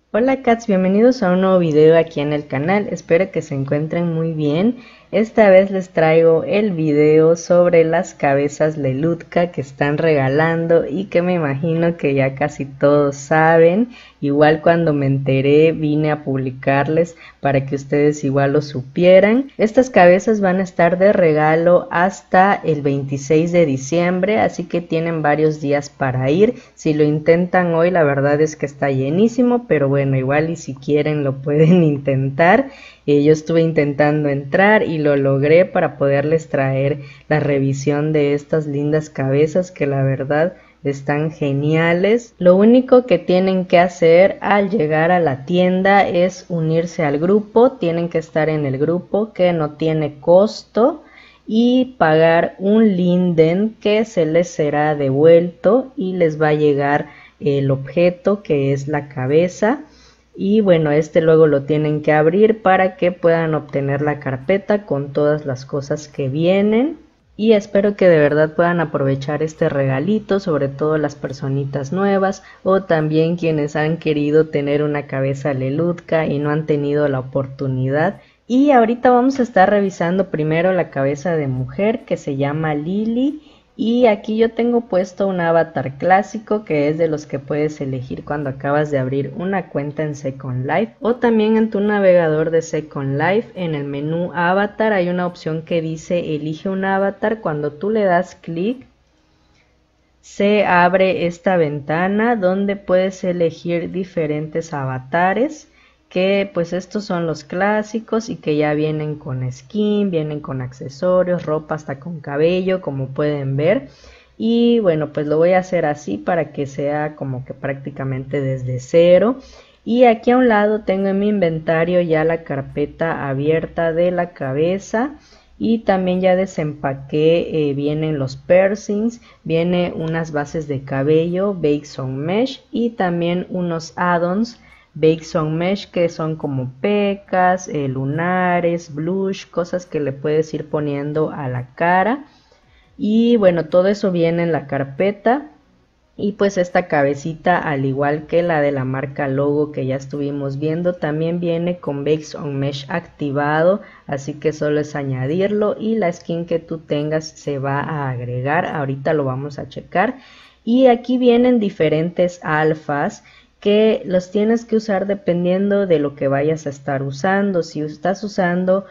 Hola cats, bienvenidos a un nuevo video aquí en el canal, espero que se encuentren muy bien. Esta vez les traigo el video sobre las cabezas Lelutka que están regalando y que me imagino que ya casi todos saben. Igual cuando me enteré vine a publicarles para que ustedes igual lo supieran. Estas cabezas van a estar de regalo hasta el 26 de diciembre, así que tienen varios días para ir. Si lo intentan hoy, la verdad es que está llenísimo, pero bueno, igual y si quieren lo pueden intentar. Yo estuve intentando entrar y lo logré para poderles traer la revisión de estas lindas cabezas que la verdad están geniales. Lo único que tienen que hacer al llegar a la tienda es unirse al grupo. Tienen que estar en el grupo, que no tiene costo, y pagar un linden que se les será devuelto y les va a llegar el objeto que es la cabeza. Y bueno, luego lo tienen que abrir para que puedan obtener la carpeta con todas las cosas que vienen. Y espero que de verdad puedan aprovechar este regalito, sobre todo las personitas nuevas o también quienes han querido tener una cabeza Lelutka y no han tenido la oportunidad. Y ahorita vamos a estar revisando primero la cabeza de mujer, que se llama Lily. Y aquí yo tengo puesto un avatar clásico, que es de los que puedes elegir cuando acabas de abrir una cuenta en Second Life, o también en tu navegador de Second Life. En el menú avatar hay una opción que dice elige un avatar. Cuando tú le das clic se abre esta ventana donde puedes elegir diferentes avatares, que pues estos son los clásicos y que ya vienen con skin, vienen con accesorios, ropa, hasta con cabello, como pueden ver. Y bueno, pues lo voy a hacer así para que sea como que prácticamente desde cero. Y aquí a un lado tengo en mi inventario ya la carpeta abierta de la cabeza. Y también ya desempaqué, vienen los piercings, viene unas bases de cabello, Bakes on Mesh, y también unos add-ons Bakes on Mesh, que son como pecas, lunares, blush, cosas que le puedes ir poniendo a la cara. Y bueno, todo eso viene en la carpeta. Y pues esta cabecita, al igual que la de la marca Logo que ya estuvimos viendo, también viene con Bakes on Mesh activado, así que solo es añadirlo y la skin que tú tengas se va a agregar. Ahorita lo vamos a checar. Y aquí vienen diferentes alfas que los tienes que usar dependiendo de lo que vayas a estar usando. Si estás usando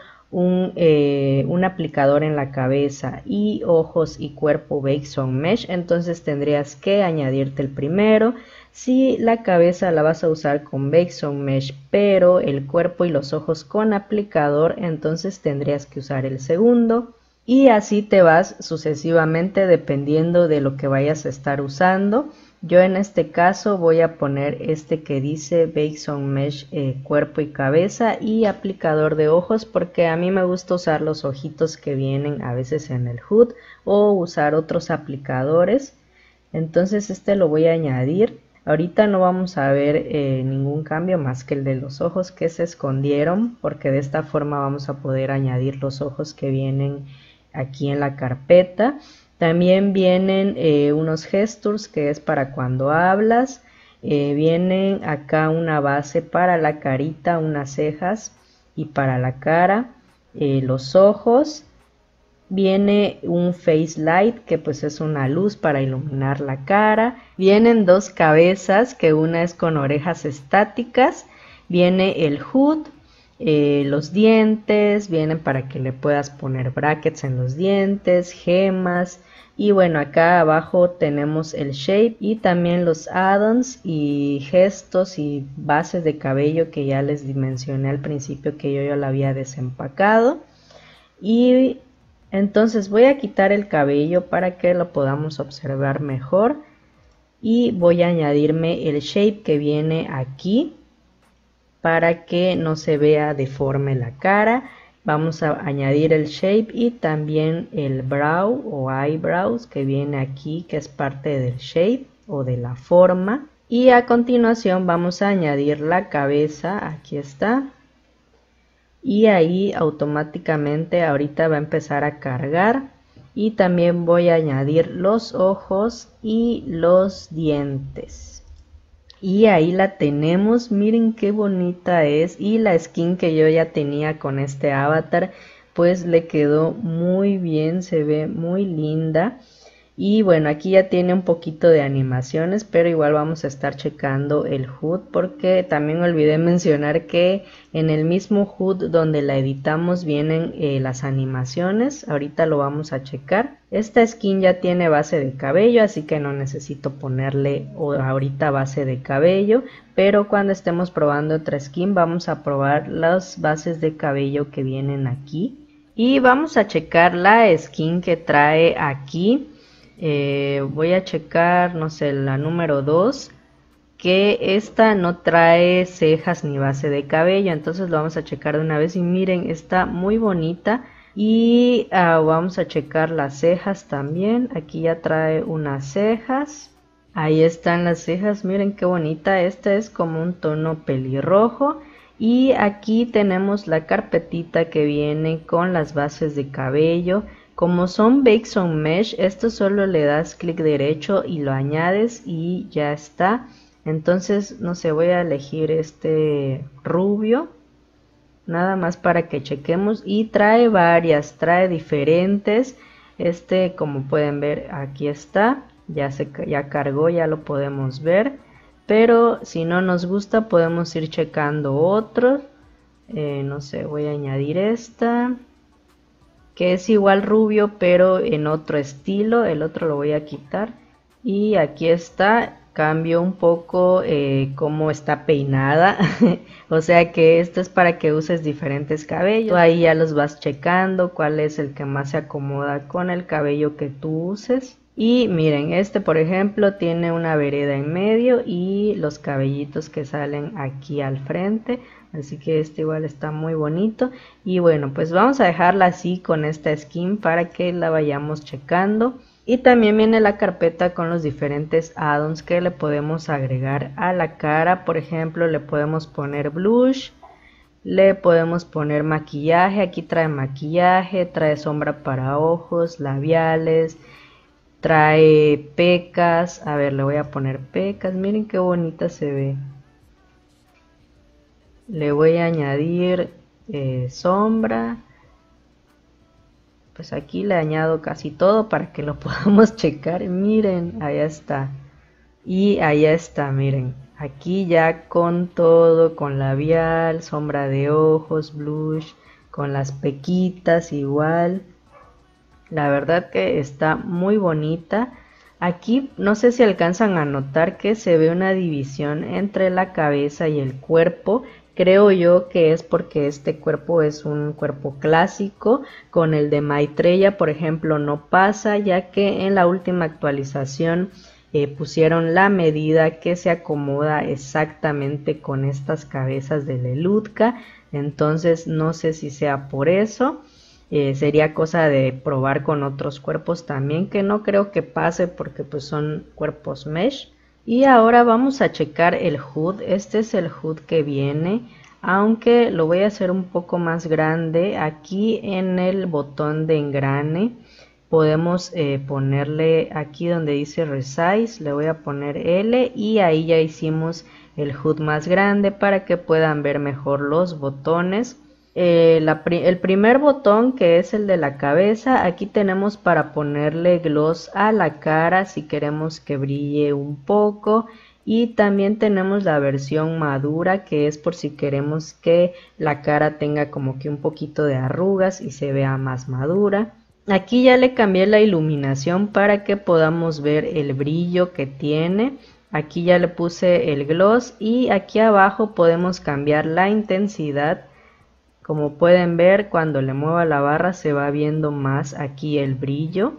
un aplicador en la cabeza y ojos y cuerpo Bakes on Mesh, entonces tendrías que añadirte el primero. Si la cabeza la vas a usar con Bakes on Mesh pero el cuerpo y los ojos con aplicador, entonces tendrías que usar el segundo. Y así te vas sucesivamente dependiendo de lo que vayas a estar usando. Yo en este caso voy a poner este que dice Bakes on Mesh, cuerpo y cabeza y aplicador de ojos, porque a mí me gusta usar los ojitos que vienen a veces en el HUD o usar otros aplicadores. Entonces lo voy a añadir. Ahorita no vamos a ver ningún cambio más que el de los ojos que se escondieron, porque de esta forma vamos a poder añadir los ojos que vienen aquí en la carpeta. También vienen unos gestures, que es para cuando hablas. Vienen acá una base para la carita, unas cejas y para la cara, los ojos. Viene un face light, que pues es una luz para iluminar la cara. Vienen dos cabezas, que una es con orejas estáticas. Viene el HUD, los dientes, vienen para que le puedas poner brackets en los dientes, gemas. Y bueno, acá abajo tenemos el shape y también los add-ons y gestos y bases de cabello que ya les mencioné al principio, que yo ya lo había desempacado. Y entonces voy a quitar el cabello para que lo podamos observar mejor. Y voy a añadirme el shape que viene aquí para que no se vea deforme la cara. Vamos a añadir el shape y también el brow o eyebrows que viene aquí, que es parte del shape o de la forma. Y a continuación vamos a añadir la cabeza, aquí está. Y ahí automáticamente ahorita va a empezar a cargar. Y también voy a añadir los ojos y los dientes. Y ahí la tenemos, miren qué bonita es. Y la skin que yo ya tenía con este avatar, pues le quedó muy bien, se ve muy linda. Y bueno, aquí ya tiene un poquito de animaciones, pero igual vamos a estar checando el HUD porque también olvidé mencionar que en el mismo HUD donde la editamos vienen las animaciones. Ahorita lo vamos a checar. Esta skin ya tiene base de cabello, así que no necesito ponerle ahorita base de cabello, pero cuando estemos probando otra skin vamos a probar las bases de cabello que vienen aquí. Y vamos a checar la skin que trae aquí. Voy a checar, no sé, la número 2, que esta no trae cejas ni base de cabello, entonces lo vamos a checar de una vez y miren, está muy bonita. Y vamos a checar las cejas también, aquí ya trae unas cejas, ahí están las cejas, miren qué bonita, esta es como un tono pelirrojo. Y aquí tenemos la carpetita que viene con las bases de cabello. Como son Bakes on Mesh, esto solo le das clic derecho y lo añades y ya está. Entonces, no sé, voy a elegir este rubio, nada más para que chequemos. Y trae varias, trae diferentes. Este, como pueden ver, aquí está, ya cargó, ya lo podemos ver. Pero si no nos gusta, podemos ir checando otros. No sé, voy a añadir esta, que es igual rubio pero en otro estilo. El otro lo voy a quitar y aquí está, cambio un poco cómo está peinada o sea que esto es para que uses diferentes cabellos. Ahí ya los vas checando cuál es el que más se acomoda con el cabello que tú uses. Y miren, este por ejemplo tiene una vereda en medio y los cabellitos que salen aquí al frente. Así que este igual está muy bonito. Y bueno, pues vamos a dejarla así con esta skin para que la vayamos checando. Y también viene la carpeta con los diferentes add-ons que le podemos agregar a la cara. Por ejemplo, le podemos poner blush, le podemos poner maquillaje. Aquí trae maquillaje, trae sombra para ojos, labiales, trae pecas. A ver, le voy a poner pecas, miren qué bonita se ve. Le voy a añadir sombra. Pues aquí le añado casi todo para que lo podamos checar. Miren, allá está. Y allá está, miren. Aquí ya con todo, con labial, sombra de ojos, blush, con las pequitas igual. La verdad que está muy bonita. Aquí no sé si alcanzan a notar que se ve una división entre la cabeza y el cuerpo. Creo yo que es porque este cuerpo es un cuerpo clásico. Con el de Maitreya, por ejemplo, no pasa, ya que en la última actualización pusieron la medida que se acomoda exactamente con estas cabezas de Lelutka. Entonces no sé si sea por eso. Sería cosa de probar con otros cuerpos también, que no creo que pase porque pues son cuerpos mesh. Y ahora vamos a checar el HUD. Este es el HUD que viene, aunque lo voy a hacer un poco más grande. Aquí en el botón de engrane podemos ponerle aquí donde dice Resize, le voy a poner L y ahí ya hicimos el HUD más grande para que puedan ver mejor los botones. El primer botón, que es el de la cabeza, aquí tenemos para ponerle gloss a la cara si queremos que brille un poco. Y también tenemos la versión madura, que es por si queremos que la cara tenga como que un poquito de arrugas y se vea más madura. Aquí ya le cambié la iluminación para que podamos ver el brillo que tiene. Aquí ya le puse el gloss y aquí abajo podemos cambiar la intensidad. Como pueden ver, cuando le mueva la barra se va viendo más aquí el brillo.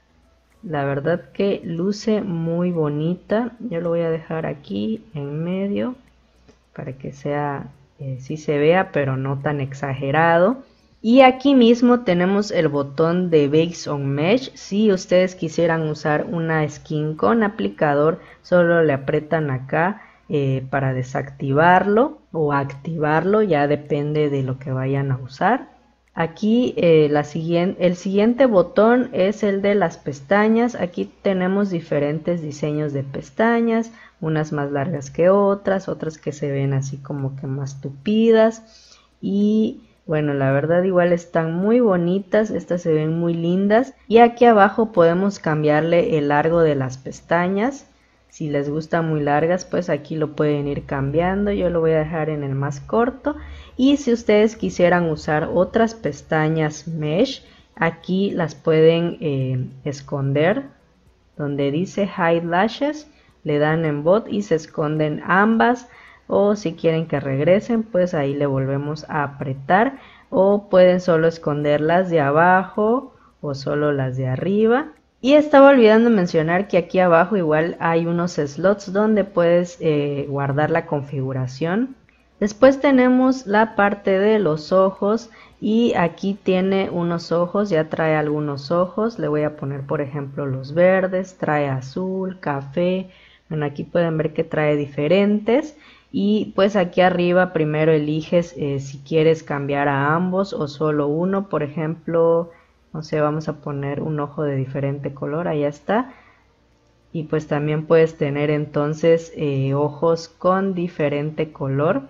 La verdad que luce muy bonita. Yo lo voy a dejar aquí en medio para que sea, sí se vea, pero no tan exagerado. Y aquí mismo tenemos el botón de Bakes on Mesh. Si ustedes quisieran usar una skin con aplicador, solo le aprietan acá para desactivarlo o activarlo, ya depende de lo que vayan a usar. Aquí el siguiente botón es el de las pestañas. Aquí tenemos diferentes diseños de pestañas, unas más largas que otras, otras que se ven así como que más tupidas. Y bueno, la verdad igual están muy bonitas, estas se ven muy lindas. Y aquí abajo podemos cambiarle el largo de las pestañas. Si les gustan muy largas, pues aquí lo pueden ir cambiando. Yo lo voy a dejar en el más corto. Y si ustedes quisieran usar otras pestañas mesh, aquí las pueden esconder. Donde dice Hide Lashes, le dan en bot y se esconden ambas. O si quieren que regresen, pues ahí le volvemos a apretar. O pueden solo esconder las de abajo o solo las de arriba. Y estaba olvidando mencionar que aquí abajo igual hay unos slots donde puedes guardar la configuración. Después tenemos la parte de los ojos y aquí tiene unos ojos, ya trae algunos ojos. Le voy a poner por ejemplo los verdes, trae azul, café. Bueno, aquí pueden ver que trae diferentes. Y pues aquí arriba primero eliges si quieres cambiar a ambos o solo uno. Por ejemplo, no sé, vamos a poner un ojo de diferente color, ahí está. Y pues también puedes tener entonces ojos con diferente color.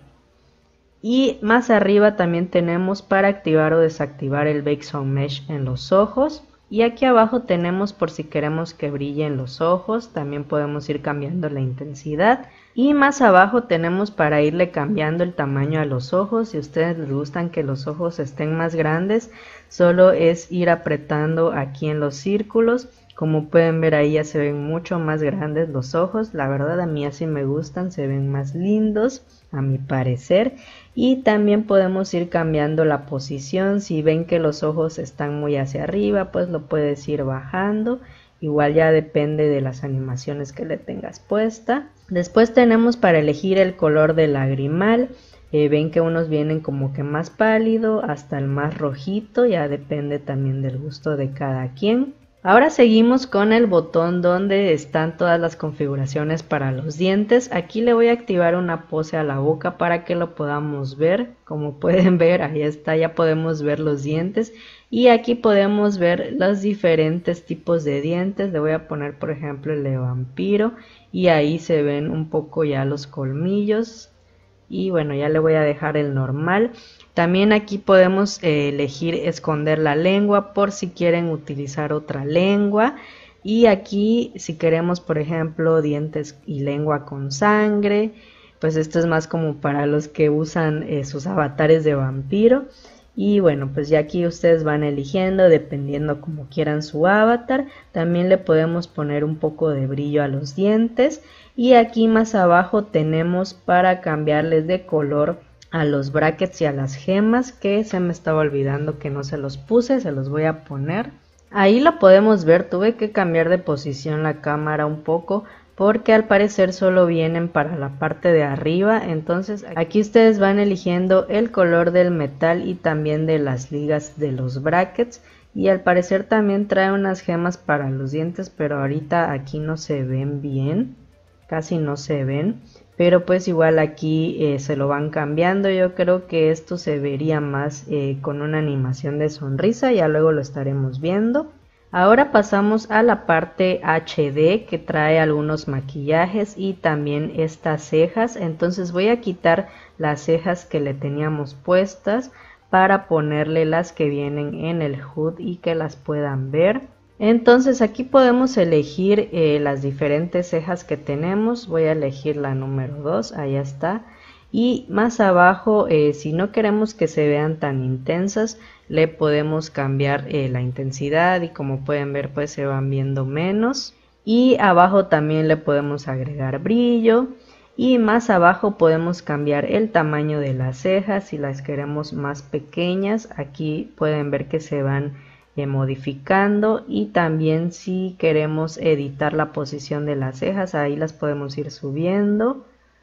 Y más arriba también tenemos para activar o desactivar el Bake Zone Mesh en los ojos. Y aquí abajo tenemos por si queremos que brillen los ojos, también podemos ir cambiando la intensidad. Y más abajo tenemos para irle cambiando el tamaño a los ojos. Si a ustedes les gustan que los ojos estén más grandes, solo es ir apretando aquí en los círculos. Como pueden ver ahí ya se ven mucho más grandes los ojos. La verdad a mí así me gustan, se ven más lindos a mi parecer. Y también podemos ir cambiando la posición. Si ven que los ojos están muy hacia arriba, pues lo puedes ir bajando. Igual ya depende de las animaciones que le tengas puesta. Después tenemos para elegir el color del lagrimal. Ven que unos vienen como que más pálido hasta el más rojito. Ya depende también del gusto de cada quien. Ahora seguimos con el botón donde están todas las configuraciones para los dientes. Aquí le voy a activar una pose a la boca para que lo podamos ver. Como pueden ver, ahí está, ya podemos ver los dientes. Y aquí podemos ver los diferentes tipos de dientes. Le voy a poner por ejemplo el de vampiro y ahí se ven un poco ya los colmillos. Y bueno, ya le voy a dejar el normal. También aquí podemos elegir esconder la lengua por si quieren utilizar otra lengua. Y aquí si queremos por ejemplo dientes y lengua con sangre, pues esto es más como para los que usan sus avatares de vampiro. Y bueno, pues ya aquí ustedes van eligiendo dependiendo como quieran su avatar. También le podemos poner un poco de brillo a los dientes. Y aquí más abajo tenemos para cambiarles de color a los brackets y a las gemas, que se me estaba olvidando que no se los puse, se los voy a poner. Ahí lo podemos ver, tuve que cambiar de posición la cámara un poco porque al parecer solo vienen para la parte de arriba. Entonces aquí ustedes van eligiendo el color del metal y también de las ligas de los brackets. Y al parecer también trae unas gemas para los dientes, pero ahorita aquí no se ven bien. Casi no se ven, pero pues igual aquí se lo van cambiando. Yo creo que esto se vería más con una animación de sonrisa, ya luego lo estaremos viendo. Ahora pasamos a la parte HD que trae algunos maquillajes y también estas cejas. Entonces voy a quitar las cejas que le teníamos puestas para ponerle las que vienen en el HUD y que las puedan ver. Entonces aquí podemos elegir las diferentes cejas que tenemos. Voy a elegir la número 2, ahí está. Y más abajo, si no queremos que se vean tan intensas, le podemos cambiar la intensidad y como pueden ver pues se van viendo menos. Y abajo también le podemos agregar brillo. Y más abajo podemos cambiar el tamaño de las cejas. Si las queremos más pequeñas, aquí pueden ver que se van modificando. Y también si queremos editar la posición de las cejas, ahí las podemos ir subiendo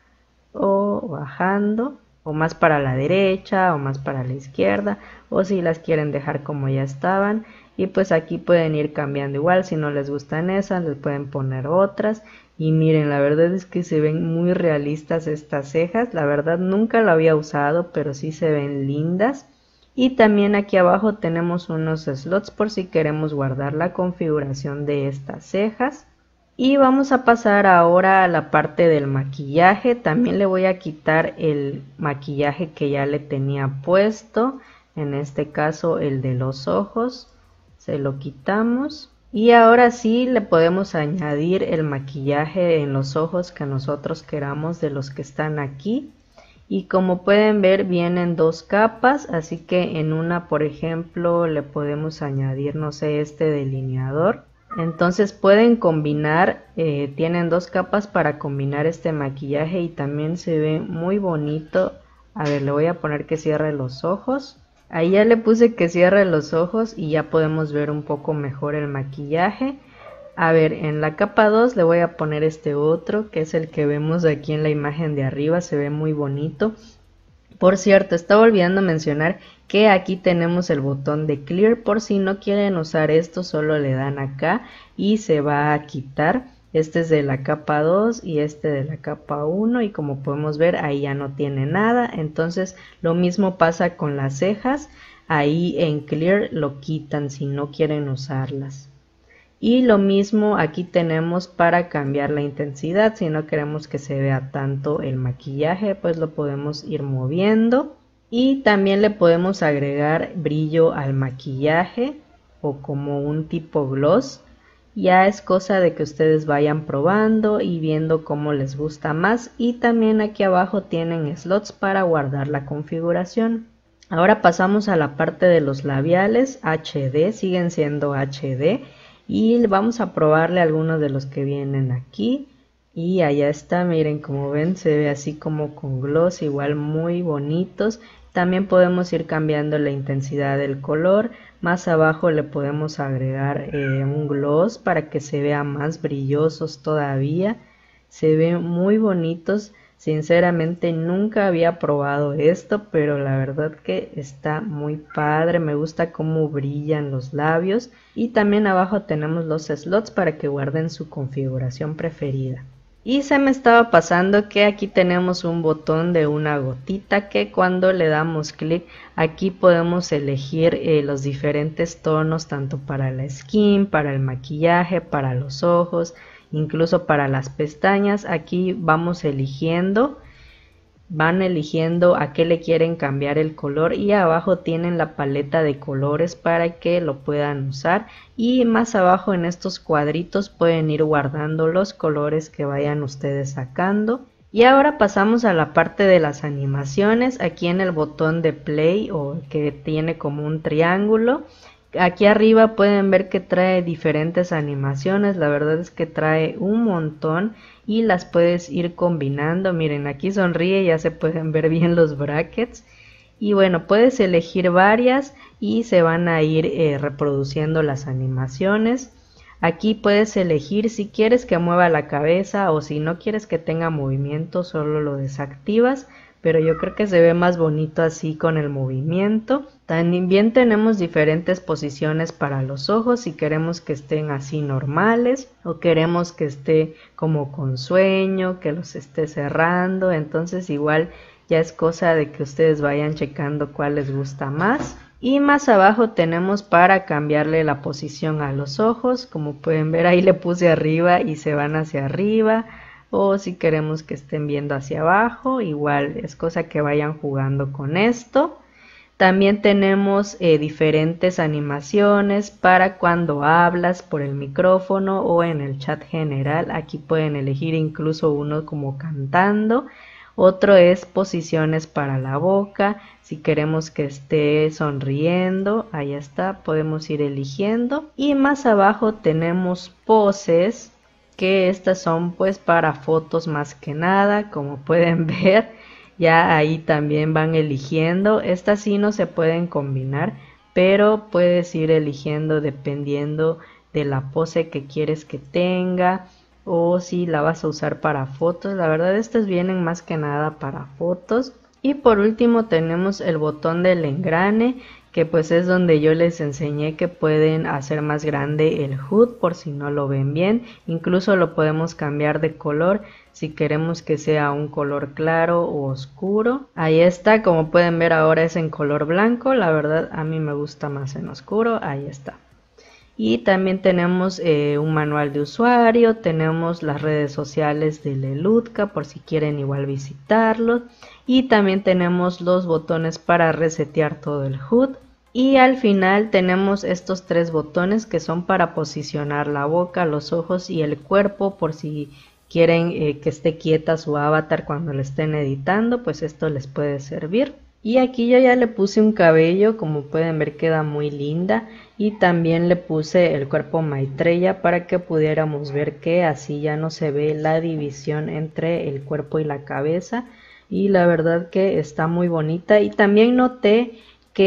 o bajando, o más para la derecha o más para la izquierda, o si las quieren dejar como ya estaban. Y pues aquí pueden ir cambiando igual, si no les gustan esas les pueden poner otras. Y miren, la verdad es que se ven muy realistas estas cejas. La verdad nunca lo había usado, pero sí se ven lindas. Y también aquí abajo tenemos unos slots por si queremos guardar la configuración de estas cejas. Y vamos a pasar ahora a la parte del maquillaje. También le voy a quitar el maquillaje que ya le tenía puesto. En este caso el de los ojos. Se lo quitamos. Y ahora sí le podemos añadir el maquillaje en los ojos que nosotros queramos de los que están aquí. Y como pueden ver vienen dos capas, así que en una por ejemplo le podemos añadir, no sé, este delineador. Entonces pueden combinar, tienen dos capas para combinar este maquillaje y también se ve muy bonito. A ver, le voy a poner que cierre los ojos. Ahí ya le puse que cierre los ojos y ya podemos ver un poco mejor el maquillaje. A ver, en la capa 2 le voy a poner este otro, que es el que vemos aquí en la imagen de arriba, se ve muy bonito. Por cierto, estaba olvidando mencionar que aquí tenemos el botón de Clear, por si no quieren usar esto, solo le dan acá y se va a quitar. Este es de la capa 2 y este de la capa 1 y como podemos ver ahí ya no tiene nada. Entonces lo mismo pasa con las cejas, ahí en Clear lo quitan si no quieren usarlas. Y lo mismo aquí tenemos para cambiar la intensidad, si no queremos que se vea tanto el maquillaje, pues lo podemos ir moviendo. Y también le podemos agregar brillo al maquillaje o como un tipo gloss. Ya es cosa de que ustedes vayan probando y viendo cómo les gusta más. Y también aquí abajo tienen slots para guardar la configuración. Ahora pasamos a la parte de los labiales HD, siguen siendo HD. Y vamos a probarle algunos de los que vienen aquí. Y allá está, miren, como ven se ve así como con gloss, igual muy bonitos. También podemos ir cambiando la intensidad del color. Más abajo le podemos agregar un gloss para que se vea más brillosos todavía. Se ven muy bonitos. Sinceramente nunca había probado esto, pero la verdad que está muy padre, me gusta cómo brillan los labios. Y también abajo tenemos los slots para que guarden su configuración preferida. Y se me estaba pasando que aquí tenemos un botón de una gotita que cuando le damos clic aquí podemos elegir los diferentes tonos tanto para la skin, para el maquillaje, para los ojos, incluso para las pestañas. Aquí vamos eligiendo, van eligiendo a qué le quieren cambiar el color y abajo tienen la paleta de colores para que lo puedan usar. Y más abajo en estos cuadritos pueden ir guardando los colores que vayan ustedes sacando. Y ahora pasamos a la parte de las animaciones. Aquí en el botón de play o que tiene como un triángulo, aquí arriba pueden ver que trae diferentes animaciones. La verdad es que trae un montón y las puedes ir combinando. Miren, aquí sonríe, ya se pueden ver bien los brackets. Y bueno, puedes elegir varias y se van a ir reproduciendo las animaciones. Aquí puedes elegir si quieres que mueva la cabeza o si no quieres que tenga movimiento, solo lo desactivas. Pero yo creo que se ve más bonito así con el movimiento. También tenemos diferentes posiciones para los ojos, si queremos que estén así normales o queremos que esté como con sueño, que los esté cerrando. Entonces igual ya es cosa de que ustedes vayan checando cuál les gusta más. Y más abajo tenemos para cambiarle la posición a los ojos. Como pueden ver ahí le puse arriba y se van hacia arriba. O si queremos que estén viendo hacia abajo, igual es cosa que vayan jugando con esto. También tenemos diferentes animaciones para cuando hablas por el micrófono o en el chat general. Aquí pueden elegir incluso uno como cantando. Otro es posiciones para la boca. Si queremos que esté sonriendo, ahí está, podemos ir eligiendo. Y más abajo tenemos poses, que estas son pues para fotos más que nada, como pueden ver. Ya ahí también van eligiendo. Estas sí no se pueden combinar, pero puedes ir eligiendo dependiendo de la pose que quieres que tenga o si la vas a usar para fotos. La verdad estas vienen más que nada para fotos. Y por último tenemos el botón del engrane, que pues es donde yo les enseñé que pueden hacer más grande el HUD por si no lo ven bien. Incluso lo podemos cambiar de color si queremos que sea un color claro o oscuro. Ahí está, como pueden ver ahora es en color blanco, la verdad a mí me gusta más en oscuro, ahí está. Y también tenemos un manual de usuario, tenemos las redes sociales de Lelutka por si quieren igual visitarlos. Y también tenemos los botones para resetear todo el HUD. Y al final tenemos estos 3 botones que son para posicionar la boca, los ojos y el cuerpo por si quieren que esté quieta su avatar cuando le estén editando, pues esto les puede servir. Y aquí yo ya le puse un cabello, como pueden ver queda muy linda, y también le puse el cuerpo Maitreya para que pudiéramos ver que así ya no se ve la división entre el cuerpo y la cabeza, y la verdad que está muy bonita. Y también noté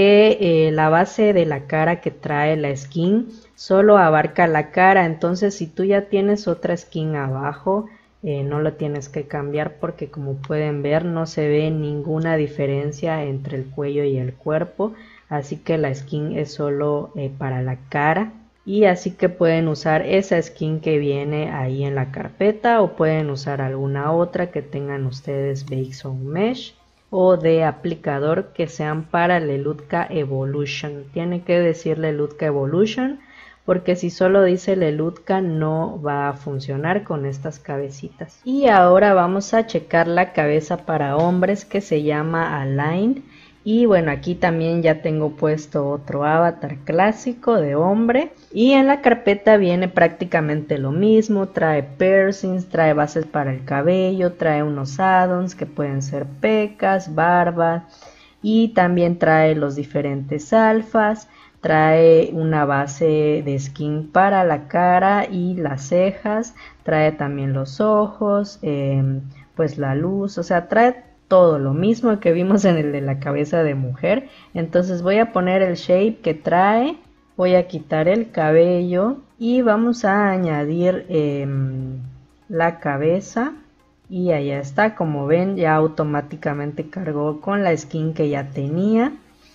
que la base de la cara que trae la skin solo abarca la cara, entonces si tú ya tienes otra skin abajo, no lo tienes que cambiar porque como pueden ver no se ve ninguna diferencia entre el cuello y el cuerpo, así que la skin es solo para la cara. Y así que pueden usar esa skin que viene ahí en la carpeta o pueden usar alguna otra que tengan ustedes Bakes on Mesh o de aplicador que sean para Lelutka Evolution. Tiene que decir Lelutka Evolution porque si solo dice Lelutka no va a funcionar con estas cabecitas. Y ahora vamos a checar la cabeza para hombres que se llama Align. Y bueno, aquí también ya tengo puesto otro avatar clásico de hombre. Y en la carpeta viene prácticamente lo mismo. Trae piercings, trae bases para el cabello, trae unos add-ons que pueden ser pecas, barba. Y también trae los diferentes alfas. Trae una base de skin para la cara y las cejas. Trae también los ojos, pues la luz, o sea, trae todo lo mismo que vimos en el de la cabeza de mujer. Entonces voy a poner el shape que trae, voy a quitar el cabello y vamos a añadir la cabeza. Y allá está, como ven ya automáticamente cargó con la skin que ya tenía.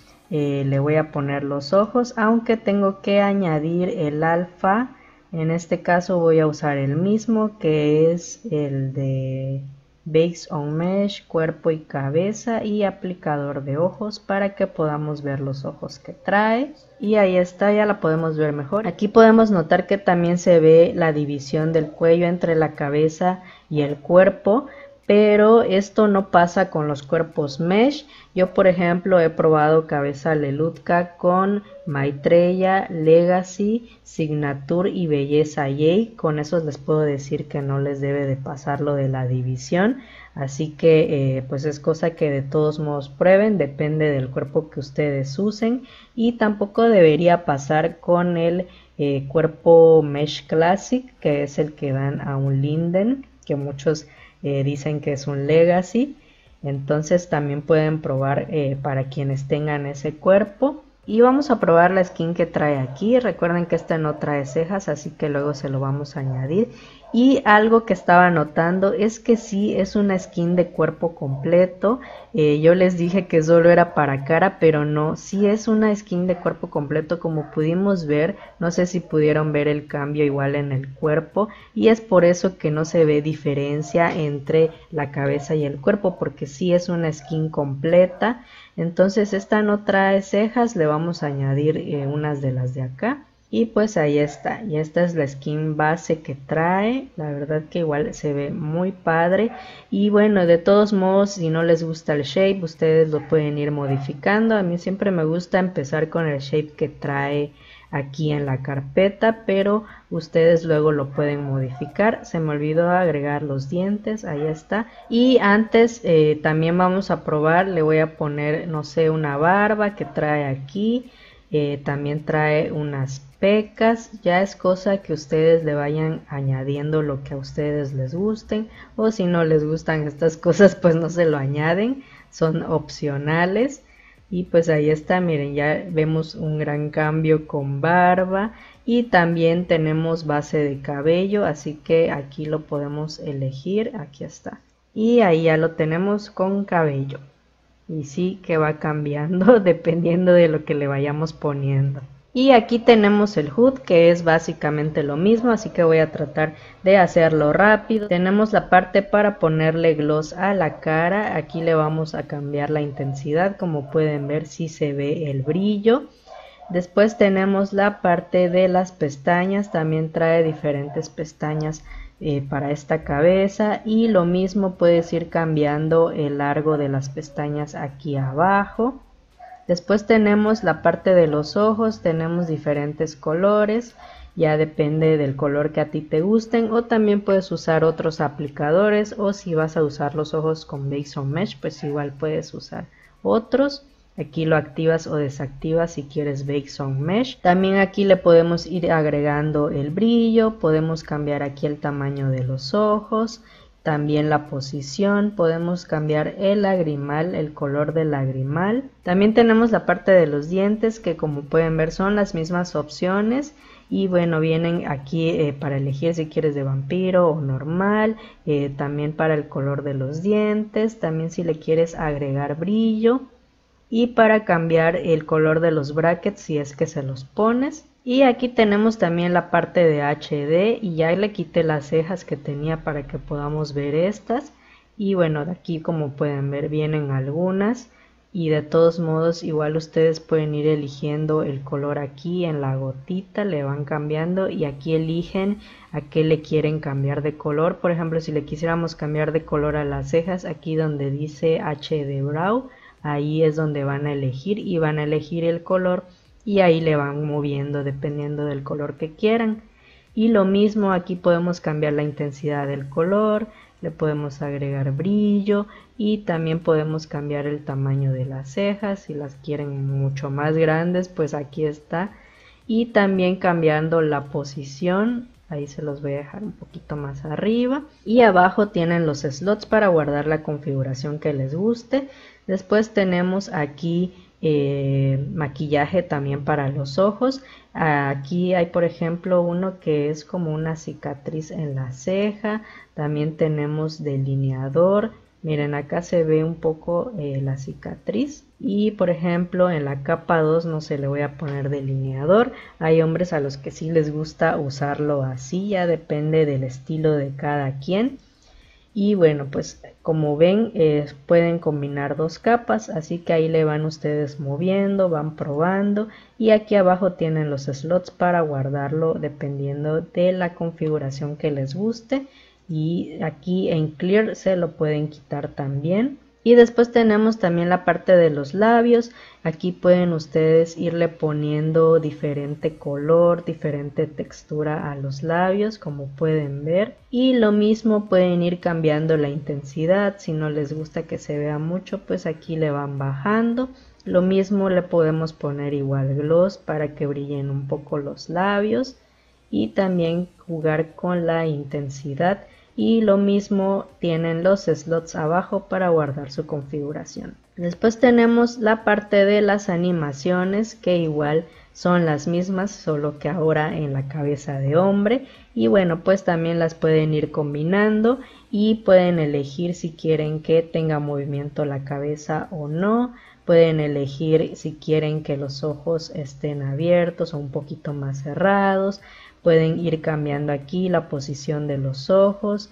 Le voy a poner los ojos, aunque tengo que añadir el alfa. En este caso voy a usar el mismo que es el de Bakes on Mesh, cuerpo y cabeza y aplicador de ojos para que podamos ver los ojos que trae. Y ahí está, ya la podemos ver mejor. Aquí podemos notar que también se ve la división del cuello entre la cabeza y el cuerpo. Pero esto no pasa con los cuerpos mesh. Yo por ejemplo he probado cabeza Lelutka con Maitreya, Legacy, Signature y Belleza Jay. Con esos les puedo decir que no les debe de pasar lo de la división. Así que pues es cosa que de todos modos prueben, depende del cuerpo que ustedes usen. Y tampoco debería pasar con el cuerpo Mesh Classic, que es el que dan a un Linden, que muchos dicen que es un Legacy. Entonces también pueden probar para quienes tengan ese cuerpo. Y vamos a probar la skin que trae aquí. Recuerden que esta no trae cejas, así que luego se lo vamos a añadir. Y algo que estaba notando es que sí es una skin de cuerpo completo. Yo les dije que solo era para cara, pero no, sí es una skin de cuerpo completo como pudimos ver. No sé si pudieron ver el cambio igual en el cuerpo. Y es por eso que no se ve diferencia entre la cabeza y el cuerpo, porque sí es una skin completa. Entonces esta no trae cejas, le vamos a añadir unas de las de acá. Y pues ahí está, y esta es la skin base que trae, la verdad que igual se ve muy padre. Y bueno, de todos modos, si no les gusta el shape, ustedes lo pueden ir modificando. A mí siempre me gusta empezar con el shape que trae aquí en la carpeta, pero ustedes luego lo pueden modificar. Se me olvidó agregar los dientes, ahí está. Y antes también vamos a probar, le voy a poner, no sé, una barba que trae aquí. También trae unas pecas, ya es cosa que ustedes le vayan añadiendo lo que a ustedes les gusten, o si no les gustan estas cosas pues no se lo añaden, son opcionales. Y pues ahí está, miren, ya vemos un gran cambio con barba y también tenemos base de cabello, así que aquí lo podemos elegir, aquí está. Y ahí ya lo tenemos con cabello. y sí que va cambiando dependiendo de lo que le vayamos poniendo. Y aquí tenemos el HUD, que es básicamente lo mismo, así que voy a tratar de hacerlo rápido. Tenemos la parte para ponerle gloss a la cara. Aquí le vamos a cambiar la intensidad, como pueden ver sí se ve el brillo. Después tenemos la parte de las pestañas, también trae diferentes pestañas para esta cabeza, y lo mismo puedes ir cambiando el largo de las pestañas aquí abajo. Después tenemos la parte de los ojos, tenemos diferentes colores, ya depende del color que a ti te gusten, o también puedes usar otros aplicadores, o si vas a usar los ojos con Base on Mesh, pues igual puedes usar otros. Aquí lo activas o desactivas si quieres Base on Mesh. También aquí le podemos ir agregando el brillo, podemos cambiar aquí el tamaño de los ojos, también la posición, podemos cambiar el lagrimal, el color del lagrimal. También tenemos la parte de los dientes, que como pueden ver son las mismas opciones. Y bueno, vienen aquí para elegir si quieres de vampiro o normal, también para el color de los dientes, también si le quieres agregar brillo, y para cambiar el color de los brackets si es que se los pones. Y aquí tenemos también la parte de HD, y ya le quité las cejas que tenía para que podamos ver estas. Y bueno, de aquí como pueden ver vienen algunas, y de todos modos igual ustedes pueden ir eligiendo el color aquí en la gotita, le van cambiando y aquí eligen a qué le quieren cambiar de color. Por ejemplo, si le quisiéramos cambiar de color a las cejas, aquí donde dice HD Brow, ahí es donde van a elegir y van a elegir el color, y ahí le van moviendo dependiendo del color que quieran. Y lo mismo, aquí podemos cambiar la intensidad del color, le podemos agregar brillo, y también podemos cambiar el tamaño de las cejas. Si las quieren mucho más grandes, pues aquí está. Y también cambiando la posición, ahí se los voy a dejar un poquito más arriba, y abajo tienen los slots para guardar la configuración que les guste. Después tenemos aquí maquillaje también para los ojos. Aquí hay por ejemplo uno que es como una cicatriz en la ceja. También tenemos delineador. Miren, acá se ve un poco la cicatriz, y por ejemplo en la capa 2 no se le voy a poner delineador. Hay hombres a los que sí les gusta usarlo así, ya depende del estilo de cada quien. Y bueno, pues como ven pueden combinar dos capas, así que ahí le van ustedes moviendo, van probando, y aquí abajo tienen los slots para guardarlo dependiendo de la configuración que les guste, y aquí en Clear se lo pueden quitar también. Y después tenemos también la parte de los labios. Aquí pueden ustedes irle poniendo diferente color, diferente textura a los labios, como pueden ver. Y lo mismo pueden ir cambiando la intensidad. Si no les gusta que se vea mucho, pues aquí le van bajando. Lo mismo le podemos poner igual gloss para que brillen un poco los labios. Y también jugar con la intensidad. Y lo mismo tienen los slots abajo para guardar su configuración. Después tenemos la parte de las animaciones, que igual son las mismas, solo que ahora en la cabeza de hombre. Y bueno, pues también las pueden ir combinando y pueden elegir si quieren que tenga movimiento la cabeza o no. Pueden elegir si quieren que los ojos estén abiertos o un poquito más cerrados. Pueden ir cambiando aquí la posición de los ojos,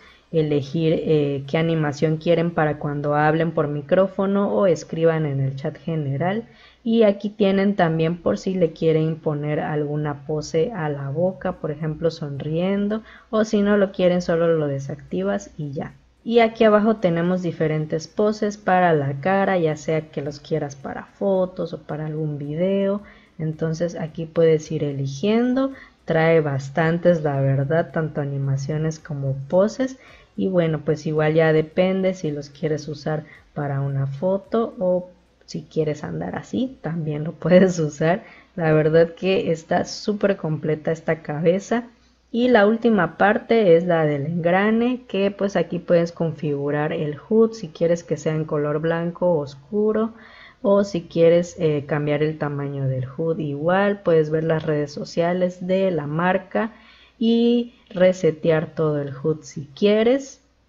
elegir qué animación quieren para cuando hablen por micrófono o escriban en el chat general. Y aquí tienen también por si le quieren poner alguna pose a la boca, por ejemplo sonriendo, o si no lo quieren solo lo desactivas y ya. Y aquí abajo tenemos diferentes poses para la cara, ya sea que los quieras para fotos o para algún video. Entonces aquí puedes ir eligiendo. Trae bastantes, la verdad, tanto animaciones como poses. Y bueno, pues igual ya depende si los quieres usar para una foto o si quieres andar así, también lo puedes usar. La verdad que está súper completa esta cabeza. Y la última parte es la del engrane, que pues aquí puedes configurar el HUD si quieres que sea en color blanco o oscuro, o si quieres cambiar el tamaño del HUD. Igual puedes ver las redes sociales de la marca y resetear todo el HUD si quieres.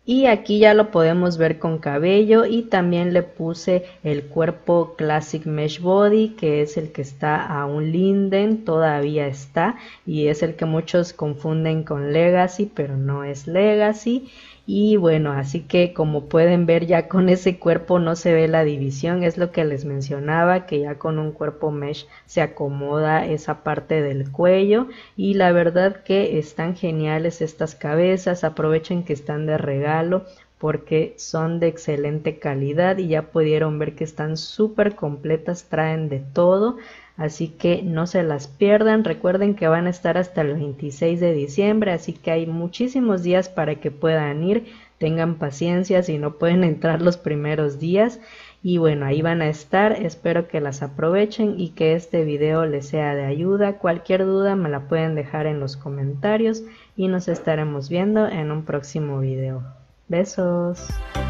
Y aquí ya lo podemos ver con cabello, y también le puse el cuerpo Classic Mesh Body, que es el que está a un linden, todavía está, y es el que muchos confunden con Legacy, pero no es Legacy. Y bueno, así que como pueden ver, ya con ese cuerpo no se ve la división, es lo que les mencionaba, que ya con un cuerpo mesh se acomoda esa parte del cuello. Y la verdad que están geniales estas cabezas, aprovechen que están de regalo porque son de excelente calidad y ya pudieron ver que están súper completas, traen de todo. Así que no se las pierdan, recuerden que van a estar hasta el 26 de diciembre, así que hay muchísimos días para que puedan ir, tengan paciencia si no pueden entrar los primeros días. Y bueno, ahí van a estar, espero que las aprovechen y que este video les sea de ayuda. Cualquier duda me la pueden dejar en los comentarios y nos estaremos viendo en un próximo video. Besos.